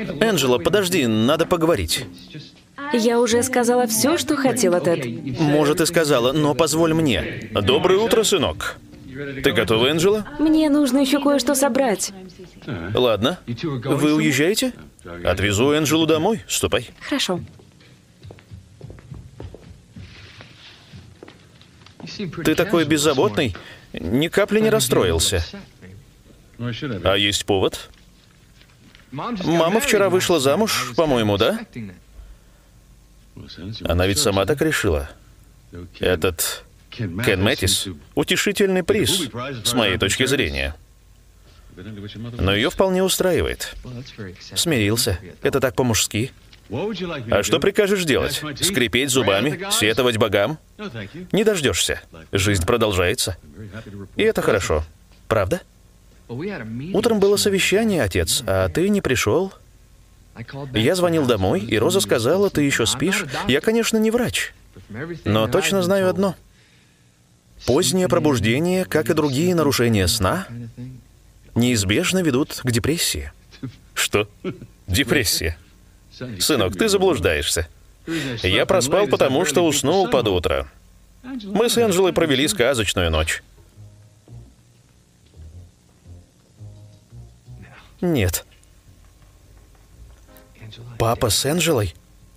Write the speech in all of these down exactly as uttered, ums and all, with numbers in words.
Энджела, подожди, надо поговорить. Я уже сказала все, что хотела, Тед. Может, и сказала, но позволь мне. Доброе утро, сынок. Ты готова, Энджела? Мне нужно еще кое-что собрать. Ладно. Вы уезжаете? Отвезу Энджелу домой. Ступай. Хорошо. Ты такой беззаботный, ни капли не расстроился. А есть повод? Мама вчера вышла замуж, по-моему, да? Она ведь сама так решила. Этот Кен Мэттис — утешительный приз, с моей точки зрения. Но ее вполне устраивает. Смирился. Это так по-мужски. А что прикажешь делать? Скрипеть зубами? Сетовать богам? Не дождешься. Жизнь продолжается. И это хорошо. Правда? Утром было совещание, отец, а ты не пришел. Я звонил домой, и Роза сказала, ты еще спишь. Я, конечно, не врач, но точно знаю одно. Позднее пробуждение, как и другие нарушения сна, неизбежно ведут к депрессии. Что? Депрессия? Сынок, ты заблуждаешься. Я проспал, потому что уснул под утро. Мы с Энджелой провели сказочную ночь. Нет. Папа с Энджелой?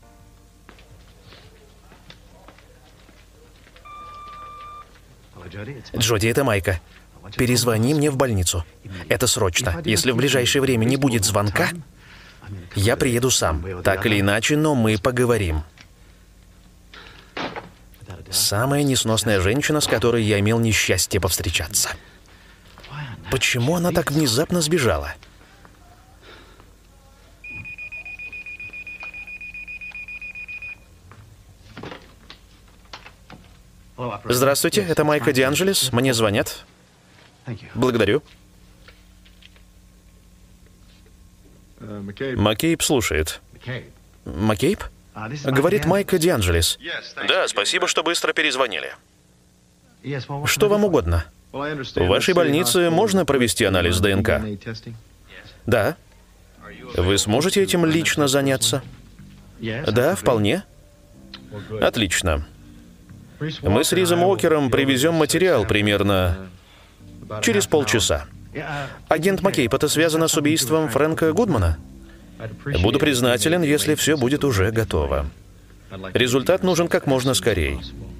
Джоди, это Майка. Перезвони мне в больницу. Это срочно. Если в ближайшее время не будет звонка, я приеду сам. Так или иначе, но мы поговорим. Самая несносная женщина, с которой я имел несчастье повстречаться. Почему она так внезапно сбежала? Здравствуйте, это Майка Дианджелис. Мне звонят. Благодарю. Маккейб слушает. Маккейб? Говорит Майка Дианджелис. Да, спасибо, что быстро перезвонили. Что вам угодно? В вашей больнице можно провести анализ ДНК? Да. Вы сможете этим лично заняться? Да, вполне. Отлично. Мы с Ризом Уокером привезем материал примерно через полчаса. Агент Маккейб, это связано с убийством Фрэнка Гудмана? Буду признателен, если все будет уже готово. Результат нужен как можно скорее.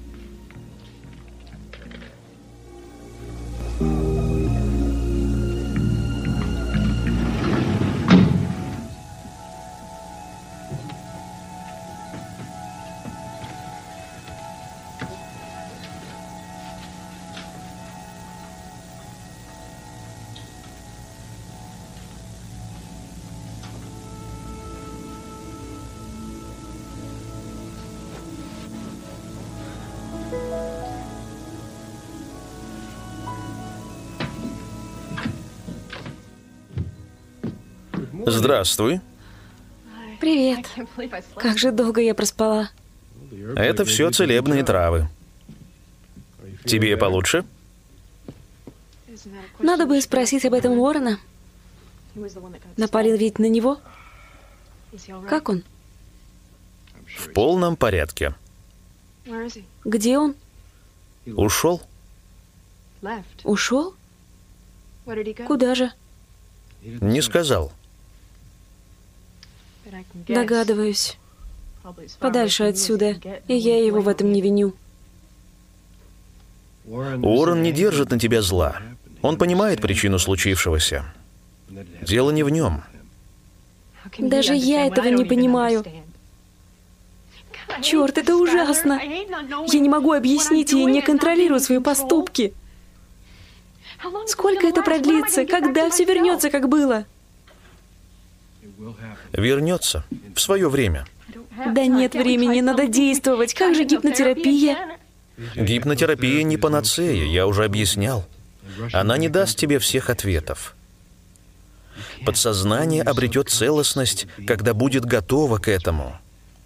Здравствуй. Привет. Как же долго я проспала. Это все целебные травы. Тебе получше? Надо бы спросить об этом Уоррена. Напали ведь на него? Как он? В полном порядке. Где он? Ушел? Ушел? Куда же? Не сказал. Догадываюсь. Подальше отсюда. И я его в этом не виню. Уоррен не держит на тебя зла. Он понимает причину случившегося. Дело не в нем. Даже я этого не понимаю. Черт, это ужасно. Я не могу объяснить и не контролирую свои поступки. Сколько это продлится? Когда все вернется, как было? Вернется в свое время. Да нет времени, надо действовать. Как же гипнотерапия? Гипнотерапия не панацея, я уже объяснял. Она не даст тебе всех ответов. Подсознание обретет целостность, когда будет готово к этому.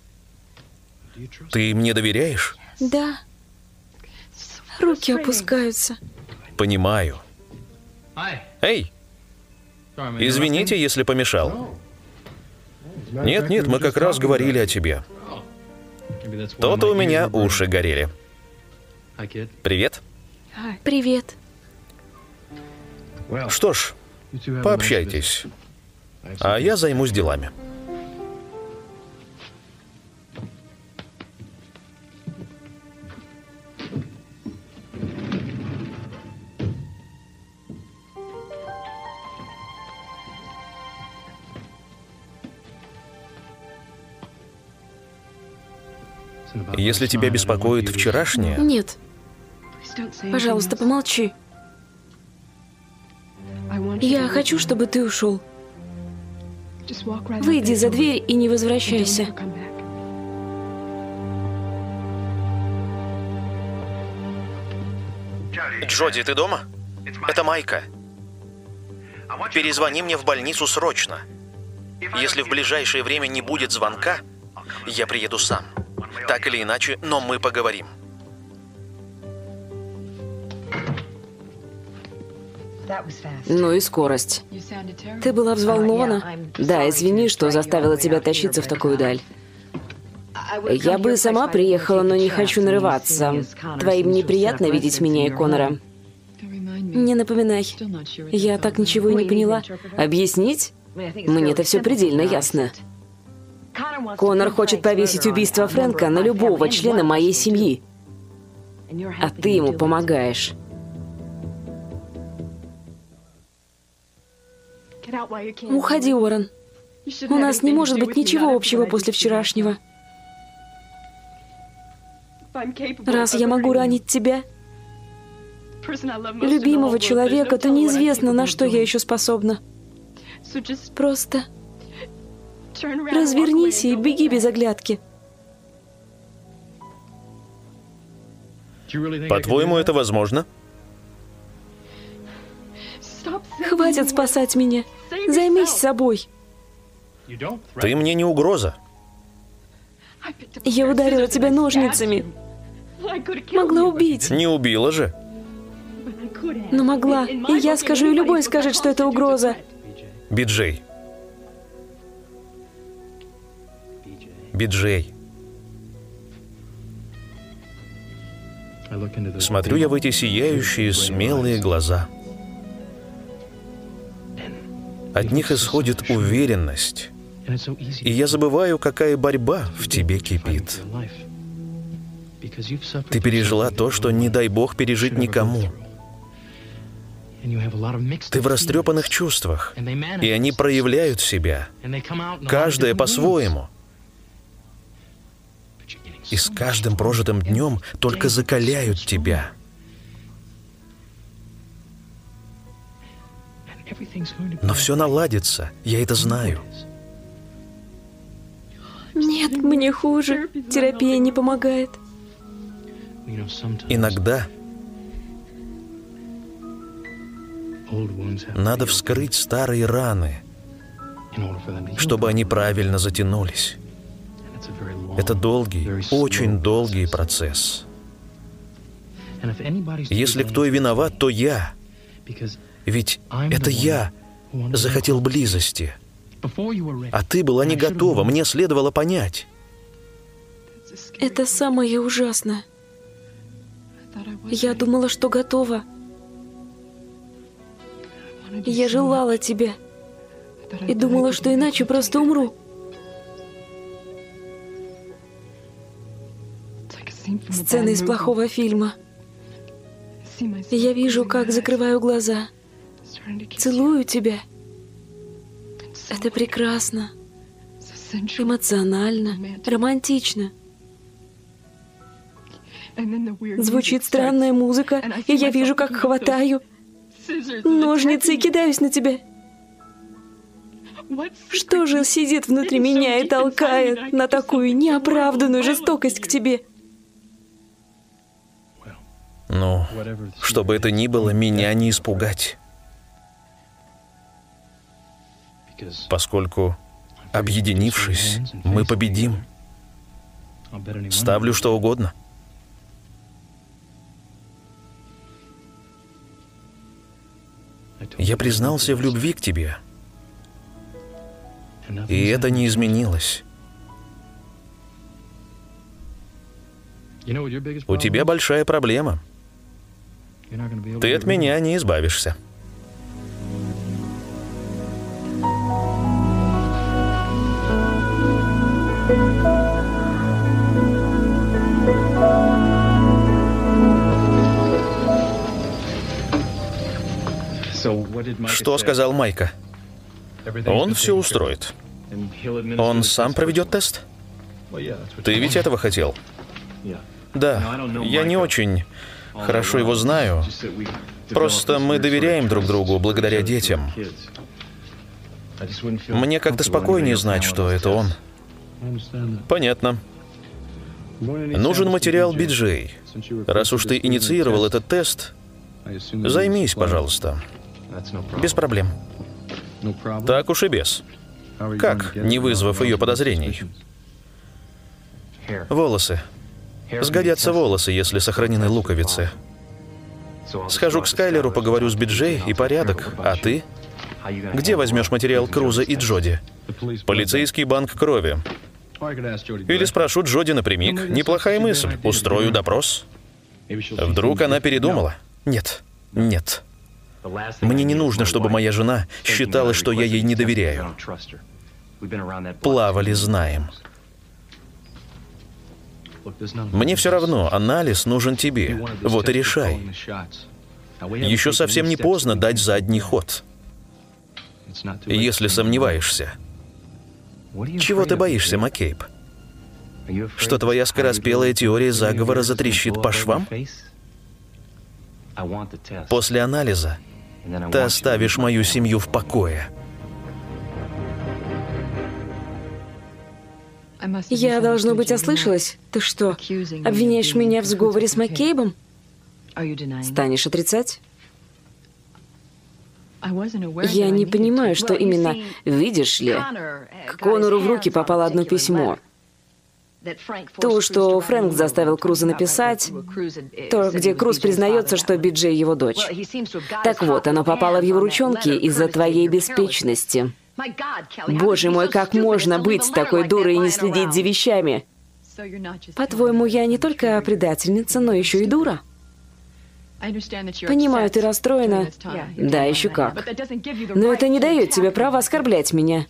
Ты мне доверяешь? Да. Руки опускаются. Понимаю. Эй! Извините, если помешал. Нет-нет, мы как раз говорили о тебе. То-то у меня уши горели. Привет. Привет. Что ж, пообщайтесь. А я займусь делами. Если тебя беспокоит вчерашнее... Нет. Пожалуйста, помолчи. Я хочу, чтобы ты ушел. Выйди за дверь и не возвращайся. Джоди, ты дома? Это Майка. Перезвони мне в больницу срочно. Если в ближайшее время не будет звонка, я приеду сам. Так или иначе, но мы поговорим. Ну и скорость. Ты была взволнована? Да, извини, что заставила тебя тащиться в такую даль. Я бы сама приехала, но не хочу нарываться. Твоим неприятно видеть меня и Конора. Не напоминай. Я так ничего и не поняла. Объяснить? Мне-то все предельно ясно. Конор хочет повесить убийство Фрэнка на любого члена моей семьи. А ты ему помогаешь. Уходи, Уоррен. У нас не может быть ничего общего после вчерашнего. Раз я могу ранить тебя, любимого человека, то неизвестно, на что я еще способна. Просто развернись и беги без оглядки. По-твоему, это возможно? Хватит спасать меня. Займись собой. Ты мне не угроза. Я ударила тебя ножницами. Могла убить. Не убила же. Но могла. И я скажу, и любой скажет, что это угроза. Би-Джей. Би-Джей. Смотрю я в эти сияющие, смелые глаза. От них исходит уверенность. И я забываю, какая борьба в тебе кипит. Ты пережила то, что, не дай бог, пережить никому. Ты в растрепанных чувствах, и они проявляют себя, каждая по-своему. И с каждым прожитым днем только закаляют тебя. Но все наладится, я это знаю. Нет, мне хуже. Терапия не помогает. Иногда надо вскрыть старые раны, чтобы они правильно затянулись. Это долгий, очень долгий процесс. Если кто и виноват, то я. Ведь это я захотел близости. А ты была не готова, мне следовало понять. Это самое ужасное. Я думала, что готова. Я желала тебя. И думала, что иначе просто умру. Сцена из плохого фильма. Я вижу, как закрываю глаза. Целую тебя. Это прекрасно. Эмоционально. Романтично. Звучит странная музыка, и я вижу, как хватаю ножницы и кидаюсь на тебя. Что же сидит внутри меня и толкает на такую неоправданную жестокость к тебе? Ну, что бы это ни было, меня не испугать. Поскольку, объединившись, мы победим. Ставлю что угодно. Я признался в любви к тебе. И это не изменилось. У тебя большая проблема. Ты от меня не избавишься. Что сказал Майка? Он все устроит. Он сам проведет тест? Ты ведь этого хотел? Да, я не очень хорошо его знаю. Просто мы доверяем друг другу благодаря детям. Мне как-то спокойнее знать, что это он. Понятно. Нужен материал би джей. Раз уж ты инициировал этот тест, займись, пожалуйста. Без проблем. Так уж и без. Как, не вызвав ее подозрений? Волосы. Сгодятся волосы, если сохранены луковицы. Схожу к Скайлеру, поговорю с би джей и порядок. А ты? Где возьмешь материал Круза и Джоди? Полицейский банк крови. Или спрошу Джоди напрямик. Неплохая мысль. Устрою допрос. Вдруг она передумала? Нет. Нет. Мне не нужно, чтобы моя жена считала, что я ей не доверяю. Плавали, знаем. Мне все равно, анализ нужен тебе. Вот и решай. Еще совсем не поздно дать задний ход. Если сомневаешься. Чего ты боишься, Маккейб? Что твоя скороспелая теория заговора затрещит по швам? После анализа ты оставишь мою семью в покое. Я, должно быть, ослышалась. Ты что, обвиняешь меня в сговоре с Маккейбом? Станешь отрицать? Я не понимаю, что именно. Видишь ли, к Конору в руки попало одно письмо. То, что Фрэнк заставил Круза написать, то, где Круз признается, что би джей его дочь. Так вот, оно попало в его ручонки из-за твоей беспечности. Боже мой, как можно быть такой дурой и не следить за вещами? По-твоему, я не только предательница, но еще и дура? Понимаю, ты расстроена. Да, еще как. Но это не дает тебе права оскорблять меня.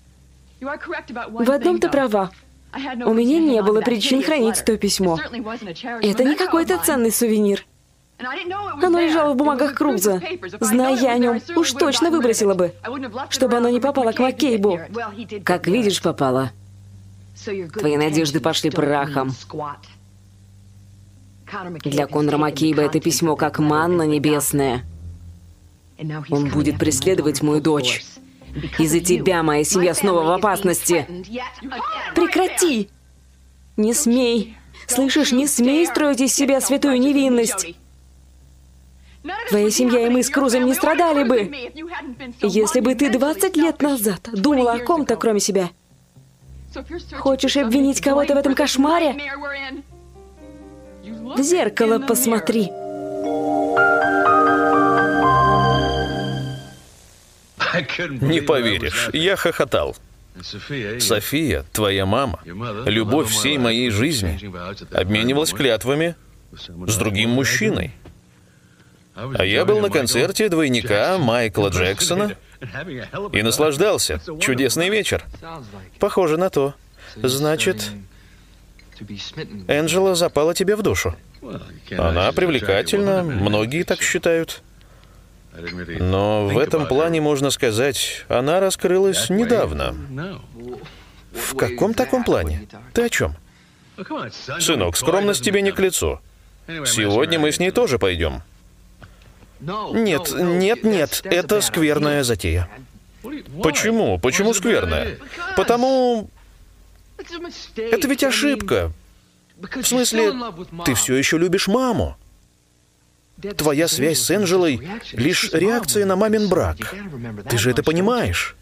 В одном ты права. У меня не было причин хранить то письмо. Это не какой-то ценный сувенир. Оно лежало в бумагах Круза. Зная я о нем, уж точно выбросила бы, чтобы оно не попало к Маккейбу. Как видишь, попало. Твои надежды пошли прахом. Для Конора Маккейба это письмо как манна небесная. Он будет преследовать мою дочь. Из-за тебя моя семья снова в опасности. Прекрати! Не смей. Слышишь, не смей строить из себя святую невинность. Твоя семья и мы с Крузом не страдали бы, если бы ты двадцать лет назад думала о ком-то, кроме себя. Хочешь обвинить кого-то в этом кошмаре? В зеркало посмотри. Не поверишь, я хохотал. София, твоя мама, любовь всей моей жизни, обменивалась клятвами с другим мужчиной. А я был на концерте двойника Майкла Джексона и наслаждался. Чудесный вечер. Похоже на то. Значит, Энджела запала тебе в душу. Она привлекательна, многие так считают. Но в этом плане, можно сказать, она раскрылась недавно. В каком таком плане? Ты о чем? Сынок, скромность тебе не к лицу. Сегодня мы с ней тоже пойдем. Нет, нет, нет, это скверная затея. Почему? Почему скверная? Потому... Это ведь ошибка. В смысле, ты все еще любишь маму. Твоя связь с Энджелой — лишь реакция на мамин брак. Ты же это понимаешь.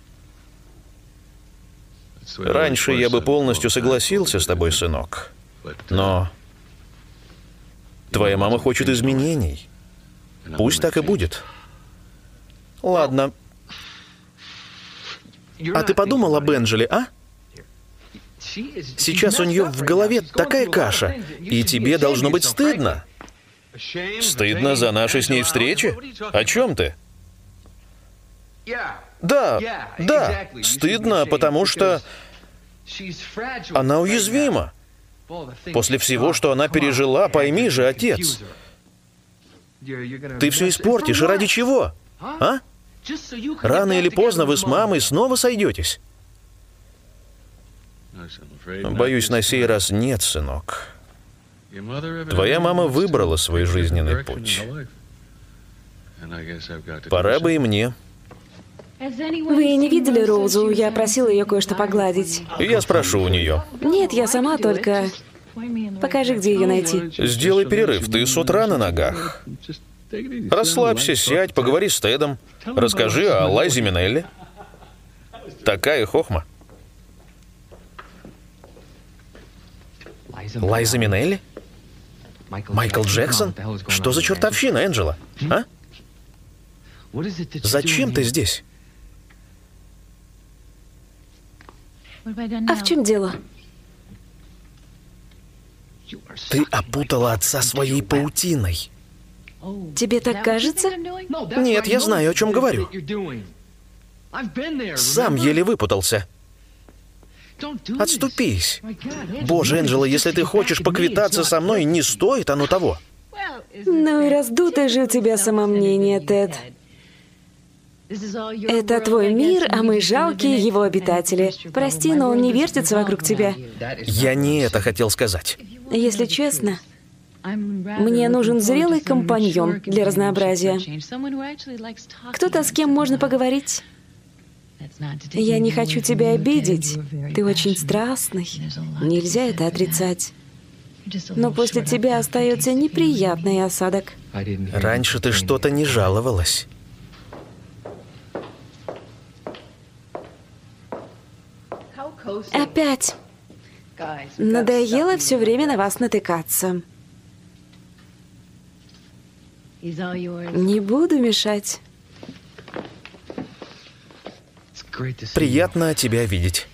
Раньше я бы полностью согласился с тобой, сынок. Но твоя мама хочет изменений. Пусть так и будет. Ладно. А ты подумал об Энджеле, а? Сейчас у нее в голове такая каша, и тебе должно быть стыдно. Стыдно за наши с ней встречи? О чем ты? Да, да, стыдно, потому что она уязвима. После всего, что она пережила, пойми же, отец. Ты все испортишь, и ради чего? А? Рано или поздно вы с мамой снова сойдетесь. Боюсь, на сей раз нет, сынок. Твоя мама выбрала свой жизненный путь. Пора бы и мне. Вы не видели Роузу? Я просила ее кое-что погладить. Я спрошу у нее. Нет, я сама только... Покажи, где ее найти. Сделай перерыв, ты с утра на ногах. Расслабься, сядь, поговори с Тедом. Расскажи о Лайзе Минелли. Такая хохма. Лайза Минелли? Майкл Джексон? Что за чертовщина, Энджела? А? Зачем ты здесь? А в чем дело? Ты опутала отца своей паутиной. Тебе так кажется? Нет, я знаю, о чем говорю. Сам еле выпутался. Отступись. Боже, Энджела, если ты хочешь поквитаться со мной, не стоит оно того. Ну и раздутое же у тебя самомнение, Тед. Это твой мир, а мы жалкие его обитатели. Прости, но он не вертится вокруг тебя. Я не это хотел сказать. Если честно, мне нужен зрелый компаньон для разнообразия. Кто-то, с кем можно поговорить. Я не хочу тебя обидеть. Ты очень страстный. Нельзя это отрицать. Но после тебя остается неприятный осадок. Раньше ты что-то не жаловалась. Опять. Надоело все время на вас натыкаться. Не буду мешать. Приятно тебя видеть.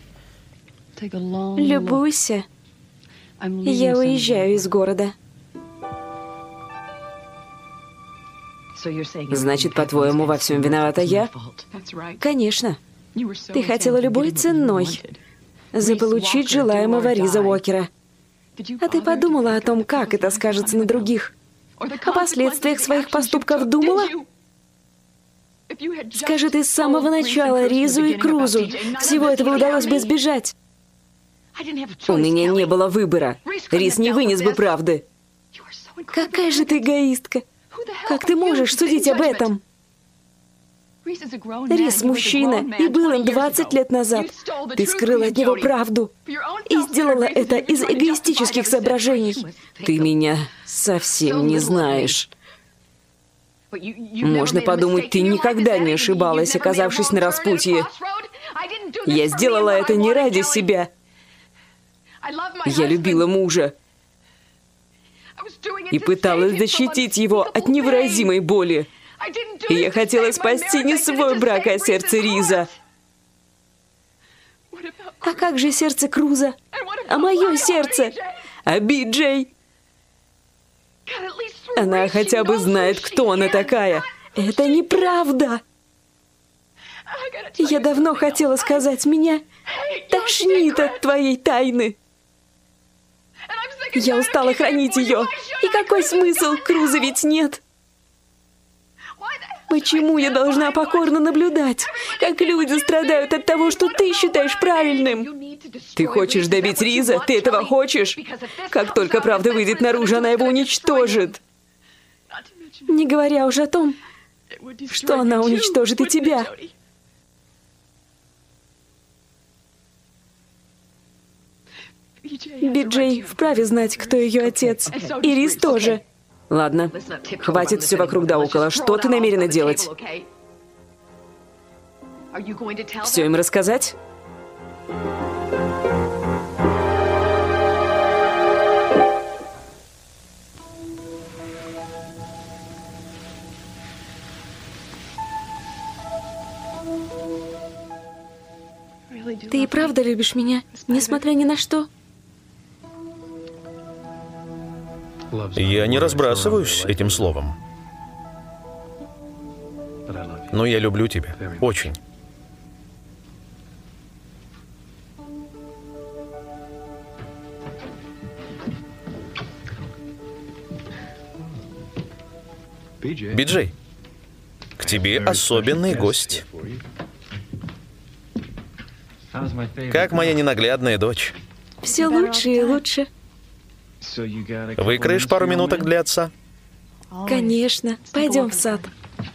Любуйся. Я уезжаю из города. Значит, по-твоему, во всем виновата я? Конечно. Ты хотела любой ценой заполучить желаемого Риза Уокера. А ты подумала о том, как это скажется на других? О последствиях своих поступков думала? Скажи, ты с самого начала Ризу и Крузу всего этого удалось бы избежать. У меня не было выбора. Риз не вынес бы правды. Какая же ты эгоистка. Как ты можешь судить об этом? Риз мужчина, и был им двадцать лет назад. Ты скрыла от него правду и сделала это из эгоистических соображений. Ты меня совсем не знаешь. Можно подумать, ты никогда не ошибалась, оказавшись на распутье. Я сделала это не ради себя. Я любила мужа и пыталась защитить его от невыразимой боли. И я хотела спасти не свой брак, а сердце Риза. А как же сердце Круза? А мое сердце? А Би-Джей? Она хотя бы знает, кто она такая. Это неправда. Я давно хотела сказать, меня тошнит от твоей тайны. Я устала хранить ее. И какой смысл? Круза ведь нет. Почему я должна покорно наблюдать, как люди страдают от того, что ты считаешь правильным? Ты хочешь добить Риза? Ты этого хочешь? Как только правда выйдет наружу, она его уничтожит. Не говоря уже о том, что она уничтожит и тебя. Би-Джей вправе знать, кто ее отец. И Риз тоже. Ладно, хватит все вокруг да около. Что ты намерена делать? Все им рассказать? Ты и правда любишь меня, несмотря ни на что? Я не разбрасываюсь этим словом. Но я люблю тебя. Очень. Би-Джей, к тебе особенный гость. Как моя ненаглядная дочь. Все лучше и лучше. Выкроешь пару минуток для отца? Конечно. Пойдем в сад.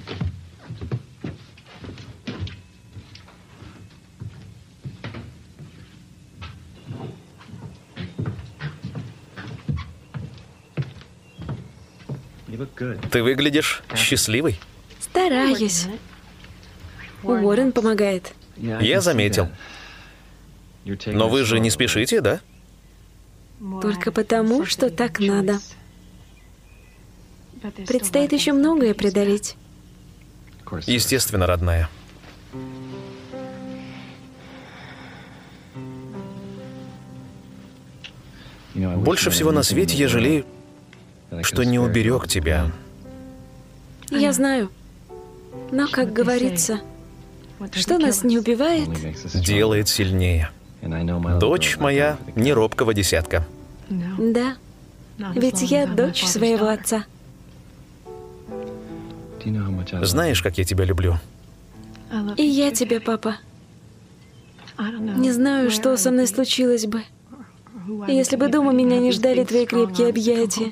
Ты выглядишь счастливой. Стараюсь. Уоррен помогает. Я заметил. Но вы же не спешите, да? Только потому, что так надо. Предстоит еще многое преодолеть. Естественно, родная. Больше всего на свете я жалею, что не уберег тебя. Я знаю. Но, как говорится, что нас не убивает, Делает сильнее. Дочь моя не робкого десятка. да. Ведь я дочь своего отца. Знаешь, как я тебя люблю? И я тебя, папа. Не знаю, что со мной случилось бы, если бы дома меня не ждали твои крепкие объятия.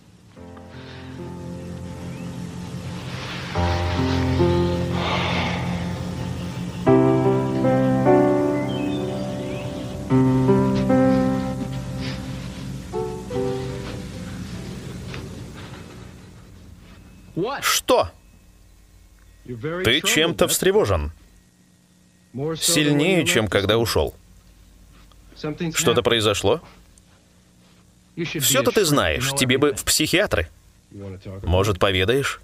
Что? Ты чем-то встревожен. Сильнее, чем когда ушел. Что-то произошло? Все-то ты знаешь. Тебе бы в психиатры. Может, поведаешь?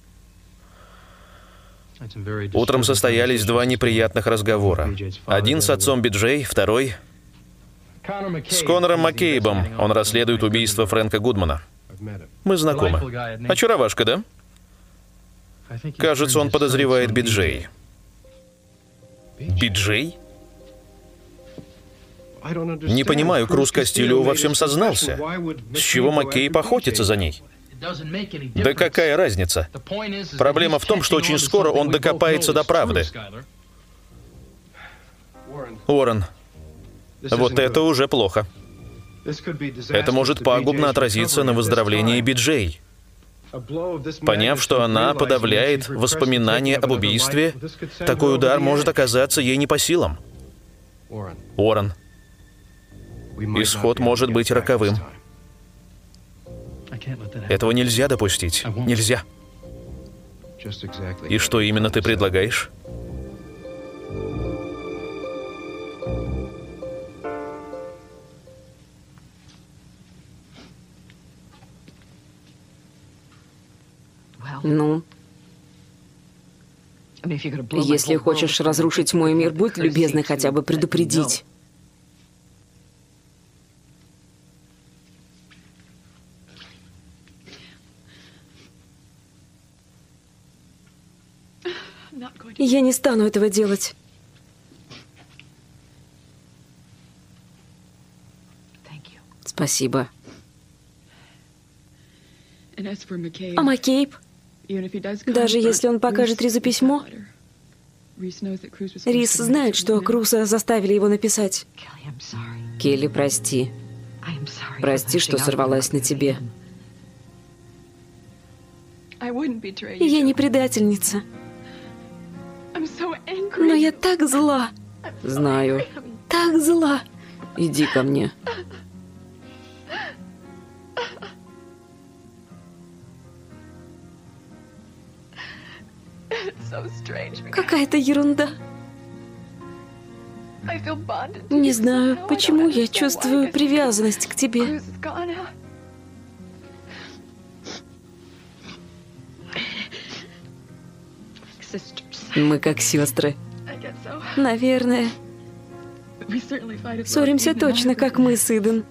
Утром состоялись два неприятных разговора. Один с отцом Би-Джей, второй с Конором Маккейбом. Он расследует убийство Фрэнка Гудмана. Мы знакомы. Очаровашка, да? Кажется, он подозревает Би-Джей. Би-Джей? Не понимаю, Круз Кастильо во всем сознался. С чего Маккейб охотится за ней? Да какая разница? Проблема в том, что очень скоро он докопается до правды. Уоррен, вот это уже плохо. Это может пагубно отразиться на выздоровлении Би-Джей. Поняв, что она подавляет воспоминания об убийстве, такой удар может оказаться ей не по силам. Уоррен, исход может быть роковым. Этого нельзя допустить. Нельзя. И что именно ты предлагаешь? Ну, если хочешь разрушить мой мир, будь любезна хотя бы предупредить. Я не стану этого делать. Спасибо. А Маккейб? Даже если он покажет Ризу письмо, Риз знает, что Круза заставили его написать. Келли, прости. Прости, что сорвалась на тебе. Я не предательница. Но я так зла. Знаю. Так зла. Иди ко мне. Какая-то ерунда. Не знаю, почему я чувствую привязанность к тебе. Мы как сестры. Наверное. Ссоримся точно, как мы с Иден.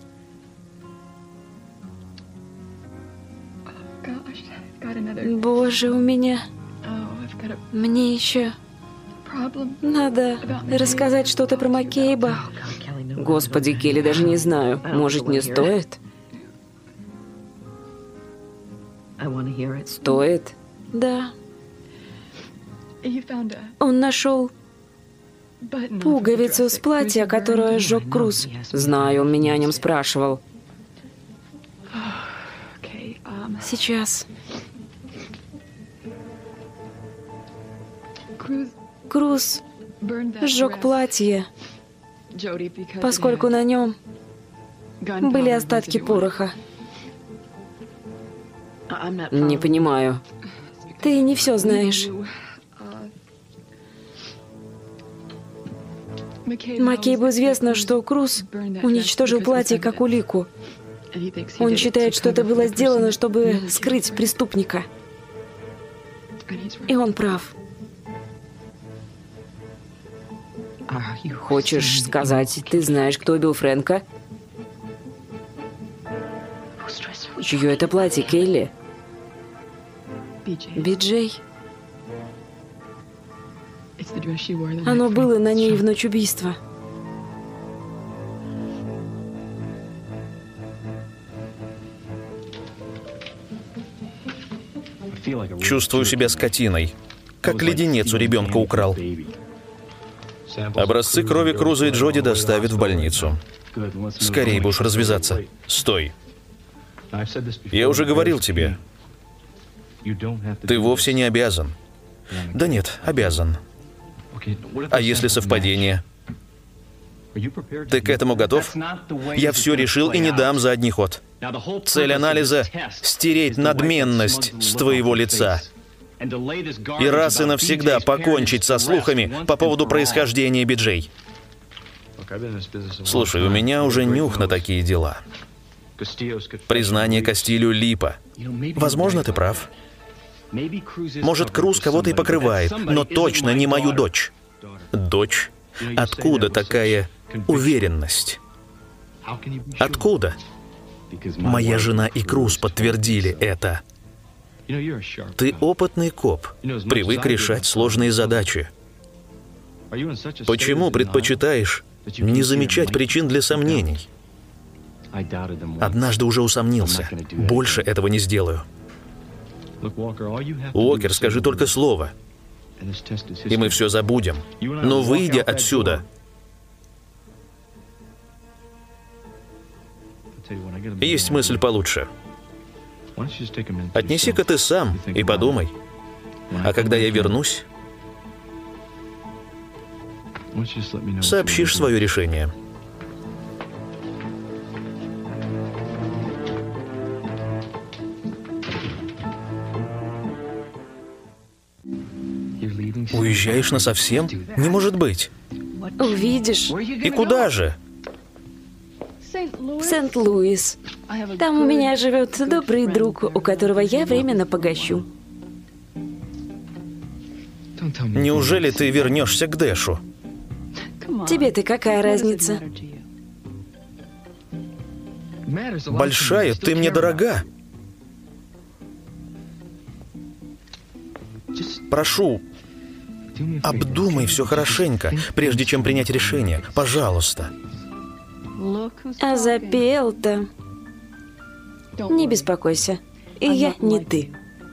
Боже, у меня... Мне еще... Надо рассказать что-то про Маккейба. Господи, Келли, даже не знаю. Может, не стоит? Стоит? Да. Он нашел пуговицу с платья, которую сжег Круз. Знаю, он меня о нем спрашивал. Сейчас. Круз сжег платье, поскольку на нем были остатки пороха. Не понимаю. Ты не все знаешь. Маккейбу известно, что Круз уничтожил платье как улику. Он считает, что это было сделано, чтобы скрыть преступника. И он прав. Хочешь сказать, ты знаешь, кто убил Фрэнка? Чье это платье, Келли? Би-Джей. Оно было на ней в ночь убийства. Чувствую себя скотиной, как леденец у ребенка украл. Образцы крови Круза и Джоди доставят в больницу. Скорее бы уж развязаться. Стой. Я уже говорил тебе. Ты вовсе не обязан. Да нет, обязан. А если совпадение? Ты к этому готов? Я все решил и не дам задний ход. Цель анализа — стереть надменность с твоего лица. И раз и навсегда покончить со слухами по поводу происхождения Би-Джей. Слушай, у меня уже нюх на такие дела. Признание Кастилью — липа. Возможно, ты прав. Может, Круз кого-то и покрывает, но точно не мою дочь. Дочь? Откуда такая уверенность? Откуда? Моя жена и Круз подтвердили это. Ты опытный коп, привык решать сложные задачи. Почему предпочитаешь не замечать причин для сомнений? Однажды уже усомнился. Больше этого не сделаю. Уокер, скажи только слово, и мы все забудем. Но выйдя отсюда, есть мысль получше. Отнеси-ка ты сам и подумай. А когда я вернусь, сообщишь свое решение. Уезжаешь насовсем? Не может быть. Увидишь. И куда же? В Сент-Луис. Там у меня живет добрый друг, у которого я временно погощу. Неужели ты вернешься к Дэшу? Тебе-то какая разница? Большая, ты мне дорога. Прошу, обдумай все хорошенько, прежде чем принять решение. Пожалуйста. А запел-то. Не беспокойся. И я не ты.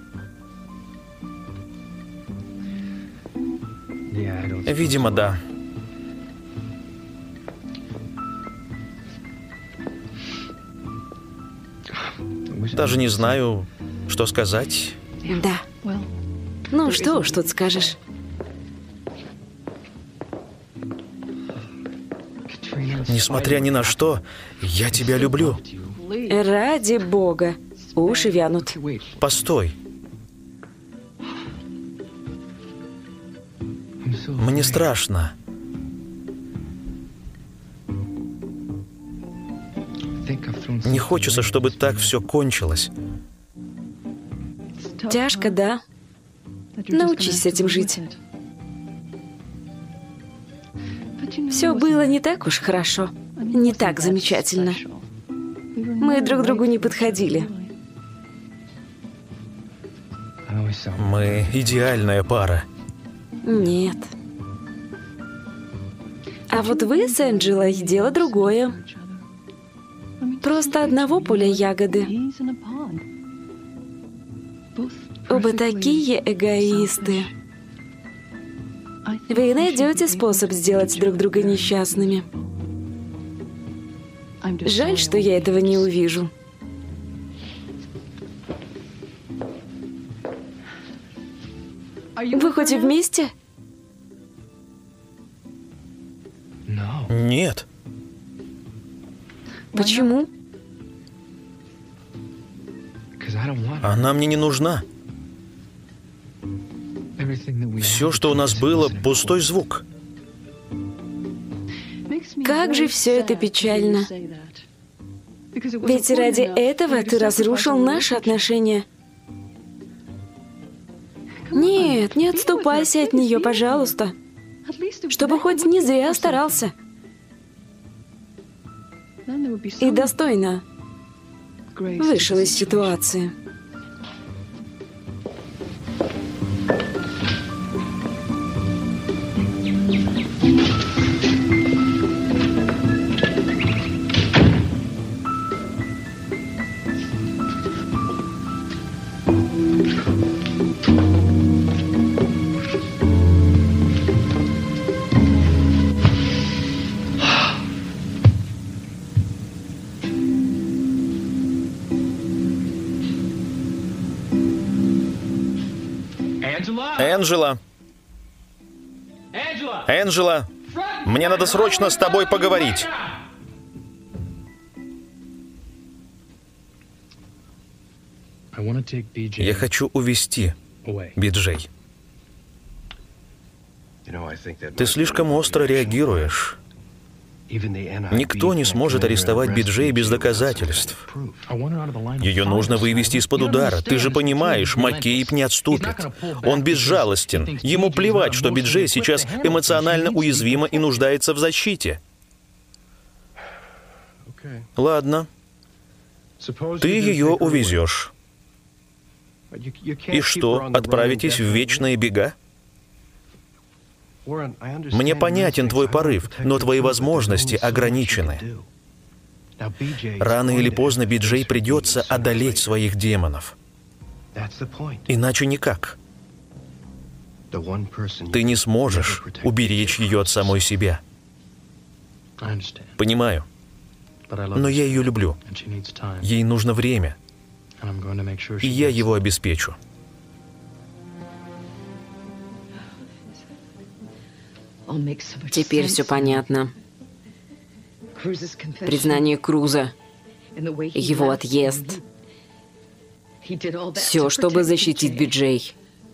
Видимо, да. Даже не знаю, что сказать. Да. Ну что уж тут скажешь. Несмотря ни на что, я тебя люблю. Ради бога. Уши вянут. Постой. Мне страшно. Не хочется, чтобы так все кончилось. Тяжко, да? Научись с этим жить. Все было не так уж хорошо, не так замечательно. Мы друг другу не подходили. Мы идеальная пара. Нет. А вот вы с Энджелой дело другое. Просто одного поля ягоды. Оба такие эгоисты. Вы найдете способ сделать друг друга несчастными. Жаль, что я этого не увижу. Вы хоть и вместе? Нет. Почему? Она мне не нужна. Все, что у нас было, пустой звук. Как же все это печально. Ведь ради этого ты разрушил наши отношения. Нет, не отступайся от нее, пожалуйста. Чтобы хоть не зря старался. И достойно вышел из ситуации. Энджела! Энджела! Мне надо срочно с тобой поговорить. Я хочу увезти Би-Джей. Ты слишком остро реагируешь. Никто не сможет арестовать Би-Джей без доказательств. Ее нужно вывести из-под удара. Ты же понимаешь, Маккейб не отступит. Он безжалостен. Ему плевать, что Би-Джей сейчас эмоционально уязвима и нуждается в защите. Ладно. Ты ее увезешь. И что, отправитесь в вечные бега? Мне понятен твой порыв, но твои возможности ограничены. Рано или поздно Би-Джей придется одолеть своих демонов. Иначе никак. Ты не сможешь уберечь ее от самой себя. Понимаю. Но я ее люблю. Ей нужно время. И я его обеспечу. Теперь все понятно. Признание Круза, его отъезд. Все, чтобы защитить Би-Джей.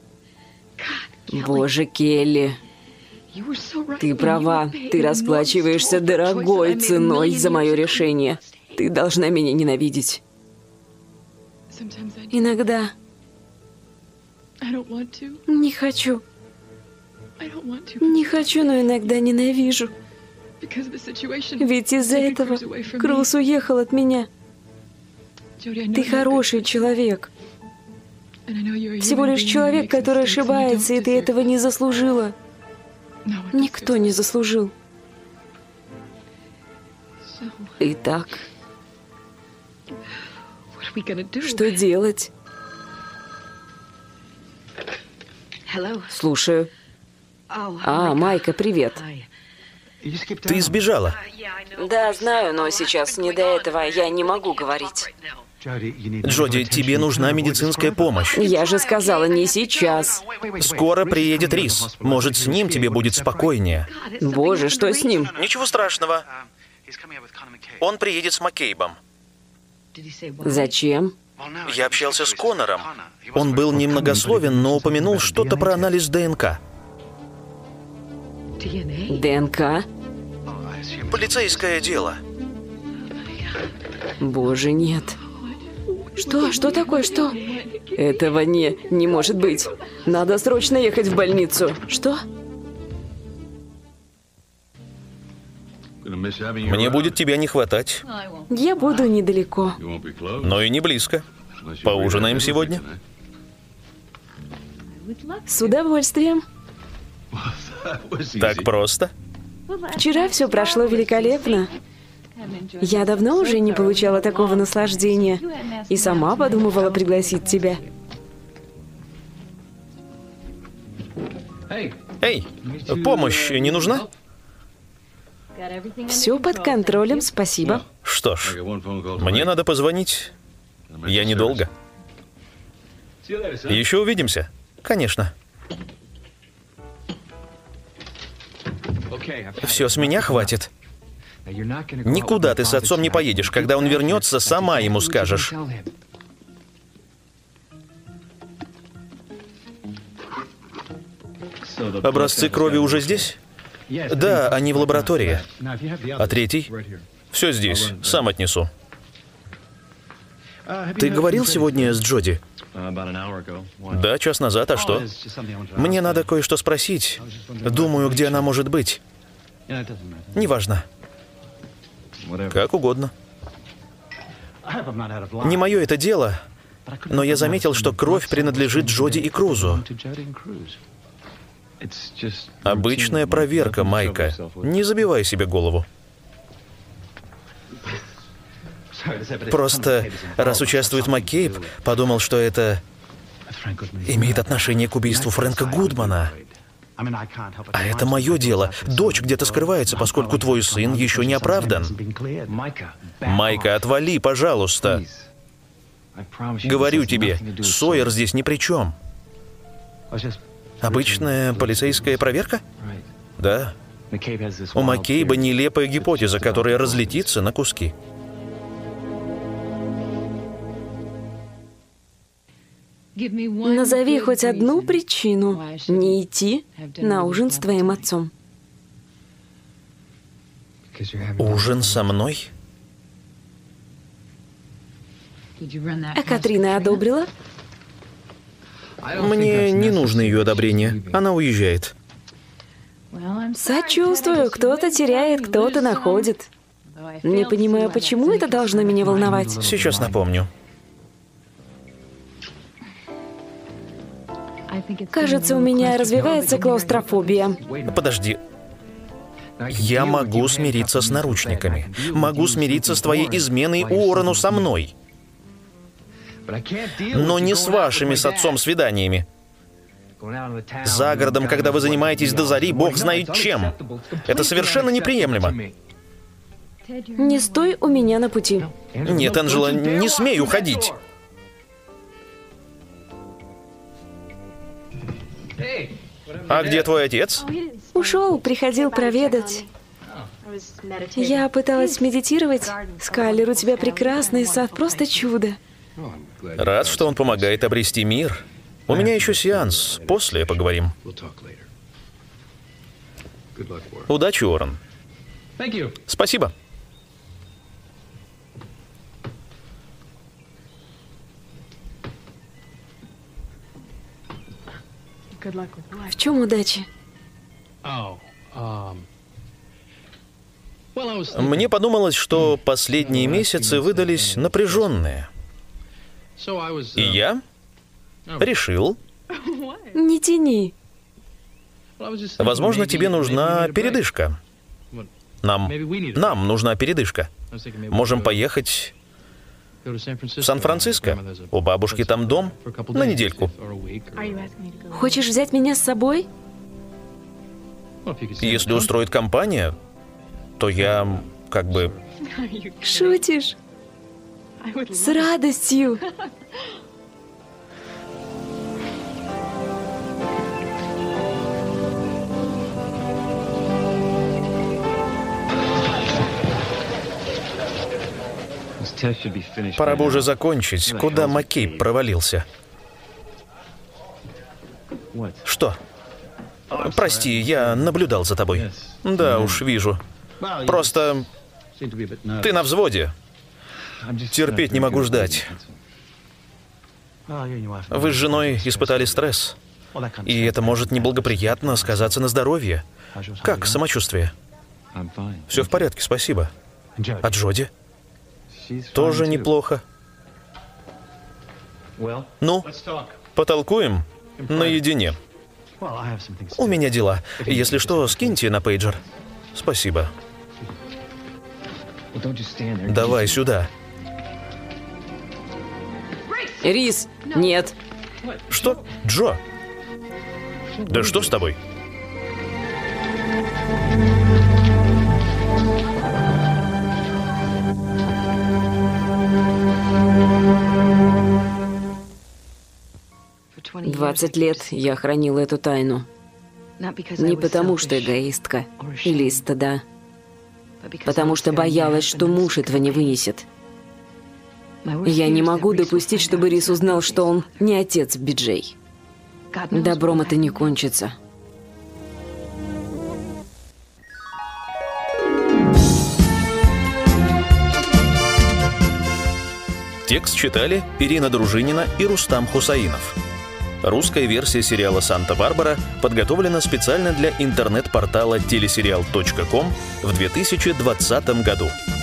Боже, Келли. Ты права. Ты расплачиваешься дорогой ценой за мое решение. Ты должна меня ненавидеть. Иногда. Не хочу. Не хочу, но иногда ненавижу. Ведь из-за этого Круз уехал от меня. Ты хороший человек. Всего лишь человек, который ошибается, и ты этого не заслужила. Никто не заслужил. Итак, что делать? Слушаю. А, Майка, привет. Ты сбежала. Да, знаю, но сейчас не до этого. Я не могу говорить. Джоди, тебе нужна медицинская помощь. Я же сказала, не сейчас. Скоро приедет Рис. Может, с ним тебе будет спокойнее. Боже, что с ним? Ничего страшного. Он приедет с Маккейбом. Зачем? Я общался с Коннором. Он был немногословен, но упомянул что-то про анализ ДНК. ДНК? Полицейское дело. Боже, нет. Что? Что такое? Что? Этого не, не может быть. Надо срочно ехать в больницу. Что? Мне будет тебя не хватать. Я буду недалеко. Но и не близко. Поужинаем сегодня? С удовольствием. Так просто? Вчера все прошло великолепно. Я давно уже не получала такого наслаждения. И сама подумывала пригласить тебя. Эй, помощь не нужна? Все под контролем, спасибо. Что ж, мне надо позвонить. Я недолго. Еще увидимся? Конечно. Все, с меня хватит. Никуда ты с отцом не поедешь. Когда он вернется, сама ему скажешь. Образцы крови уже здесь? Да, они в лаборатории. А третий? Все здесь. Сам отнесу. Ты говорил сегодня с Джоди? Да, час назад. А что? Мне надо кое-что спросить. Думаю, где она может быть. Неважно. Как угодно. Не мое это дело, но я заметил, что кровь принадлежит Джоди и Крузу. Обычная проверка, Майка. Не забивай себе голову. Просто, раз участвует Маккейб, подумал, что это имеет отношение к убийству Фрэнка Гудмана. А это мое дело. Дочь где-то скрывается, поскольку твой сын еще не оправдан. Майка, отвали, пожалуйста. Говорю тебе, Сойер здесь ни при чем. Обычная полицейская проверка? Да. У Маккейба нелепая гипотеза, которая разлетится на куски. Назови хоть одну причину не идти на ужин с твоим отцом. Ужин со мной? А Катрина одобрила? Мне не нужно ее одобрение. Она уезжает. Сочувствую. Кто-то теряет, кто-то находит. Не понимаю, почему это должно меня волновать. Сейчас напомню. Кажется, у меня развивается клаустрофобия. Подожди. Я могу смириться с наручниками. Могу смириться с твоей изменой Уоррену со мной. Но не с вашими с отцом свиданиями. За городом, когда вы занимаетесь до зари, бог знает чем. Это совершенно неприемлемо. Не стой у меня на пути. Нет, Энджела, не смей уходить. А где твой отец? Ушел, приходил проведать. Я пыталась медитировать. Скайлер, у тебя прекрасный сад, просто чудо. Рад, что он помогает обрести мир. У меня еще сеанс. После поговорим. Удачи, Уоррен. Спасибо. В чем удача? Мне подумалось, что последние месяцы выдались напряженные. И я решил... Не тяни. Возможно, тебе нужна передышка. Нам, нам нужна передышка. Можем поехать в Сан-Франциско. У бабушки там дом на недельку. Хочешь взять меня с собой? Если устроит компания, то я как бы... Шутишь? С радостью. Пора бы уже закончить. Куда Маккейб провалился? Что? Прости, я наблюдал за тобой. Да уж, вижу. Просто ты на взводе. Терпеть не могу ждать. Вы с женой испытали стресс. И это может неблагоприятно сказаться на здоровье. Как самочувствие? Все в порядке, спасибо. А Джоди? Тоже неплохо. Ну, потолкуем наедине. У меня дела. Если что, скиньте на пейджер. Спасибо. Давай сюда. Рис, нет. Что? Джо? Да что с тобой? Двадцать лет я хранила эту тайну. Не потому, что эгоистка или из стыда. Потому что боялась, что муж этого не вынесет. Я не могу допустить, чтобы Рис узнал, что он не отец Би-Джей. Добром это не кончится. Текст читали Ирина Дружинина и Рустам Хусаинов. Русская версия сериала «Санта-Барбара» подготовлена специально для интернет-портала телесериал точка ком в две тысячи двадцатом году.